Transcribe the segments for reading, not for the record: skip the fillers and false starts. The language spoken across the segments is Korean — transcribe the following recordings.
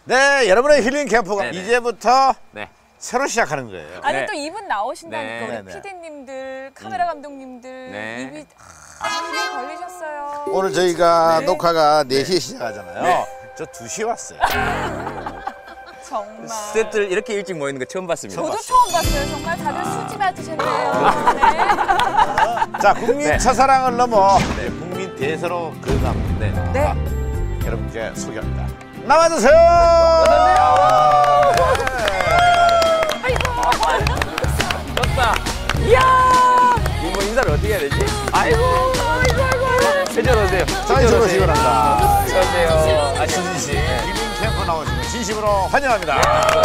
네, 여러분의 힐링 캠프가 네네. 이제부터 네. 새로 시작하는 거예요. 아니 네. 또 이분 나오신다니까 네. 우리 네네. PD님들, 카메라 감독님들 네. 입이 입이 걸리셨어요. 오늘 저희가 네. 녹화가 4시에 시작하잖아요. 저 2시에 왔어요. 정말. 스태프들 이렇게 일찍 모이는 거 처음 봤습니다. 저도 처음 봤어요. 정말 다들 수지 받으셨네요. 네. 자, 국민 네. 첫사랑을 넘어 국민 대세로 거듭난 네. 네. 여러분께 소개합니다. 나와주세요. 떴다. 이야. 이거 뭐 인사를 어떻게 해야 되지? 아이고. 이쪽으로 오세요. 자, 이쪽으로 시원합니다. 안녕하세요. 수진 씨, 힐링 캠프 나오신 거 진심으로 환영합니다.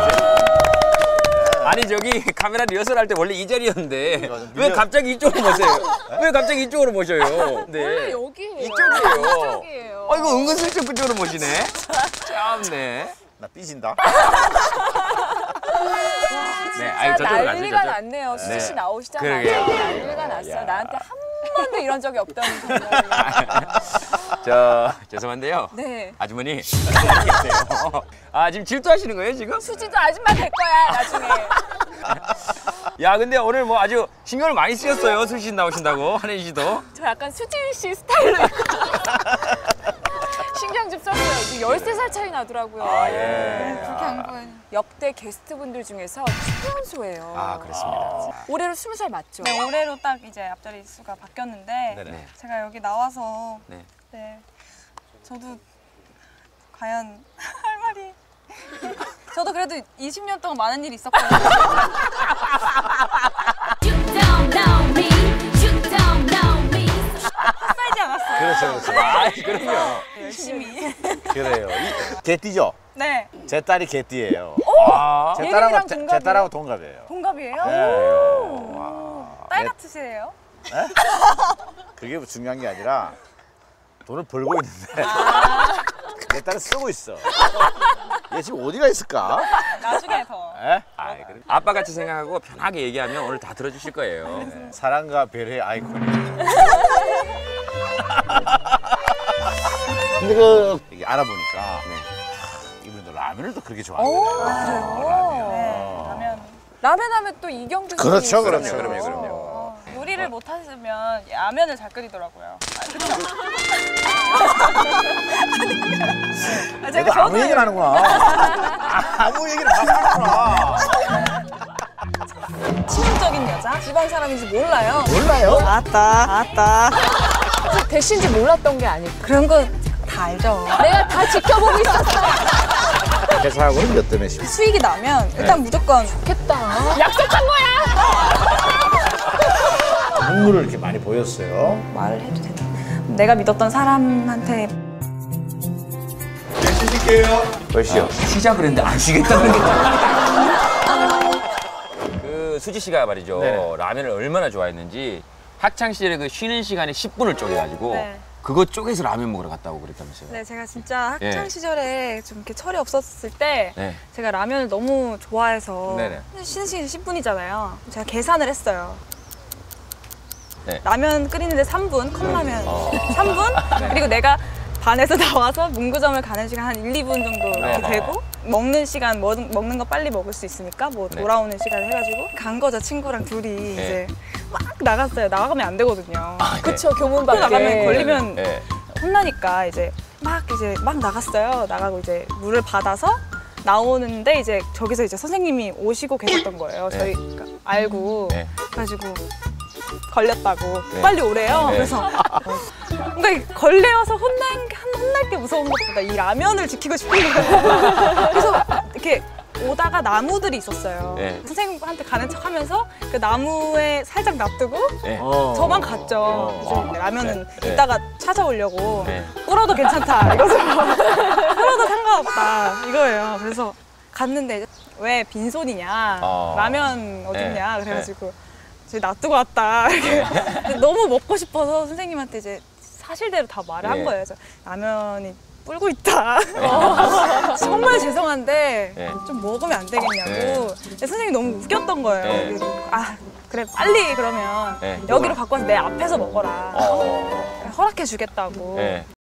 아니 저기 카메라 리허설 할 때 원래 이 자리였는데 좀 왜 갑자기 이쪽으로 모세요? 왜 갑자기 이쪽으로 모셔요? 네. 원래 여기예요. 이쪽이에요. 이쪽이에요. 이거 은근슬쩍 그쪽으로 모시네. 참네. 나 삐진다. 네, 진짜 저쪽으로 난리가 가시죠. 났네요. 수지 씨 네. 나오시자마자 그러게요. 난리가 났어. 야. 나한테 한 번도 이런 적이 없던 정말. 저 죄송한데요. 네. 아주머니 어디 계세요? 아 지금 질투하시는 거예요 지금? 수지도 아줌마 될 거야 나중에. 야 근데 오늘 뭐 아주 신경을 많이 쓰였어요. 수지 씨 나오신다고 한혜진 씨도. 저 약간 수지 씨 스타일로 입고 신경 좀 썼어요. 13살 차이 나더라고요. 아, 예. 네, 그렇게 한 건 역대 게스트분들 중에서 최연소예요. 아 그렇습니다. 올해로 20살 맞죠? 네, 올해로 딱 이제 앞자리 수가 바뀌었는데 네네. 제가 여기 나와서 네. 네, 저도 과연 할 말이 저도 그래도 20년 동안 많은 일이 있었거든요. 헛살지 않았어요. 그렇죠, 그렇죠. 아 그럼요. 열심히. 그래요. 개띠죠? 네, 제 딸이 개띠예요. 아, 제 예림이랑 딸하고 동갑이에요? 제 딸하고 동갑이에요. 동갑이에요? 네. 딸 같으시네요. 그게 중요한 게 아니라 돈을 벌고 있는데 내 딸은 쓰고 있어. 얘 지금 어디가 있을까? 나중에 더. 에? 아빠 같이 생각하고 편하게 얘기하면 오늘 다 들어주실 거예요. 네. 사랑과 배려의 아이콘이. 근데 이게 알아보니까 이분도 라면을 또 그렇게 좋아하거든요. 네, 라면. 라면 하면 또 이경규 씨. 그렇죠, 그럼요, 그렇죠. 그럼요. 요리를 못 하시면 라면을 잘 끓이더라고요. 내가 아무 얘기를 하는구나. 아무 얘기를 막 하는구나. 치명적인 여자? 지방 사람인지 몰라요. 몰라요? 아따. 대신지 몰랐던 게 아니고. 그런 거 다 알죠. 내가 다 지켜보고 있었어. 회사하고는 몇 대 몇이요? 수익이 나면 일단 무조건 좋겠다. 약속한 거야. 눈물을 이렇게 많이 보였어요. 말을 해도 되나? 내가 믿었던 사람한테 보시죠. 시작을 했는데 안 쉬겠다는 게. 그 수지 씨가 말이죠. 네네. 라면을 얼마나 좋아했는지 학창 시절에 그 쉬는 시간에 10분을 쪼개가지고 네. 그거 쪼개서 라면 먹으러 갔다고 그랬다면서요. 네, 제가 진짜 학창 예. 시절에 좀 이렇게 철이 없었을 때 네. 제가 라면을 너무 좋아해서 네네. 쉬는 시간이 10분이잖아요. 제가 계산을 했어요. 네. 라면 끓이는데 3분, 컵라면 3분? 그리고 내가 반에서 나와서 문구점을 가는 시간 한 1, 2분 정도 이렇게 되고 먹는 시간, 먹는 거 빨리 먹을 수 있으니까 뭐 네. 돌아오는 시간 해가지고 간 거죠, 친구랑 둘이 네. 이제 막 나갔어요. 나가면 안 되거든요. 그쵸, 교문 또 밖에. 나가면 걸리면 네. 혼나니까 이제 막 나갔어요. 나가고 이제 물을 받아서 나오는데 이제 저기서 이제 선생님이 오시고 계셨던 거예요. 네. 저희 알고 네. 그래가지고 걸렸다고 네. 빨리 오래요. 네. 그래서 그러니까 걸려서 혼날 게 무서운 것보다 이 라면을 지키고 싶은 거예요. 그래서 이렇게 오다가 나무들이 있었어요. 네. 선생님한테 가는 척하면서 그 나무에 살짝 놔두고 네. 저만 갔죠. 이제 라면은 네. 이따가 찾아오려고 네. 꿇어도 괜찮다 이거죠. 꿇어도 상관없다 이거예요. 그래서 갔는데 왜 빈손이냐 라면 어딨냐 네. 그래가지고 이제 놔두고 왔다. 근데 너무 먹고 싶어서 선생님한테 이제 사실대로 다 말을 한 네. 거예요. 그래서 라면이 불고 있다. 정말 죄송한데 네. 좀 먹으면 안 되겠냐고. 네. 근데 선생님이 너무 웃겼던 거예요. 네. 그래서 아 그래 빨리 그러면 네. 여기로 갖고 와서 내 앞에서 먹어라. 어. 허락해 주겠다고. 네.